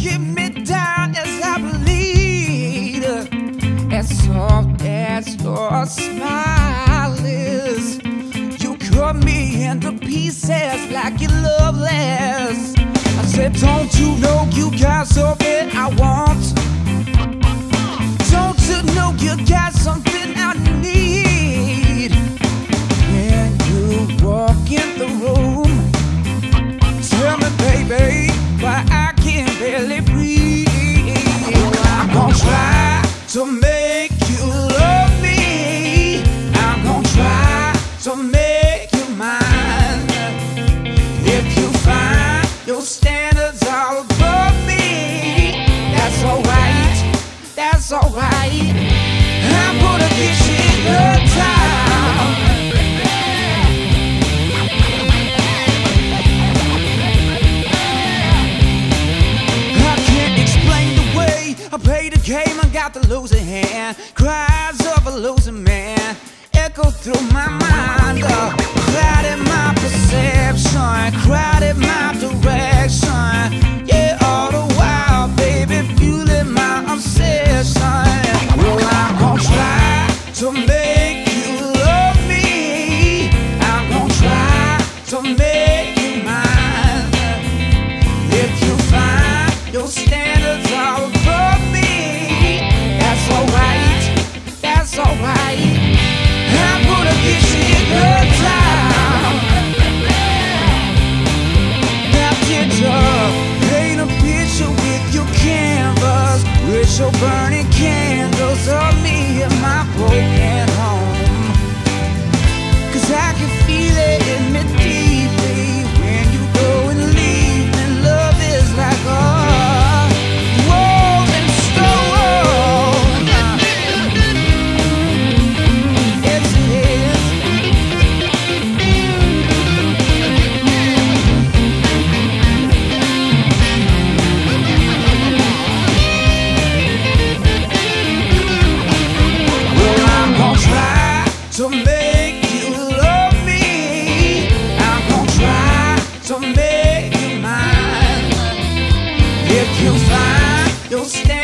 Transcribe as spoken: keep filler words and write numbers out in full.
get me down as I bleed. As soft as your smile is, you cut me into pieces like you're loveless. I said, don't you know you got something I want? Don't you know you got something I need? When you walk in the room, tell me, baby, why I can barely breathe. I'm gonna try to make you love me. I'm gonna try to make you mine. If you find your standards all above me, that's alright, that's alright. I'm gonna get you good time. I can't explain the way I played the game and got the losing hand. Cries of a losing man echo through my mind, uh, clouded my perception, crowded my direction. Yeah, all the while, baby, fueling my obsession. Well, I'm gonna try to make you love me. I'm gonna try to make you mine. If you find your standards all above me, that's alright, that's alright. I'm gonna get you a good time. Now picture, paint a picture with your canvas, with your burning candles of me in my broken home. Cause I can feel it in me deeply when you go and leave me. Love is like a rolling stone. Yes, it is. Well, I'm gonna try to make you love me. I'm gonna try to make you mine. If you find your